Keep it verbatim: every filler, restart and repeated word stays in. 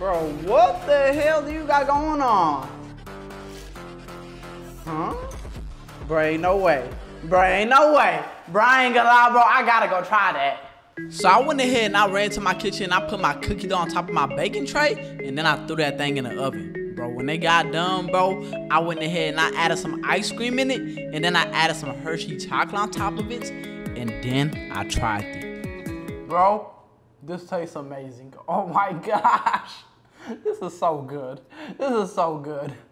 Bro, what the hell do you got going on? Huh? Bro, ain't no way. Bro, ain't no way. Bro, I ain't gonna lie, bro. I gotta go try that. So I went ahead and I ran to my kitchen and I put my cookie dough on top of my baking tray and then I threw that thing in the oven. Bro, when they got done, bro, I went ahead and I added some ice cream in it and then I added some Hershey chocolate on top of it and then I tried it. Bro, this tastes amazing. Oh my gosh. This is so good. This is so good.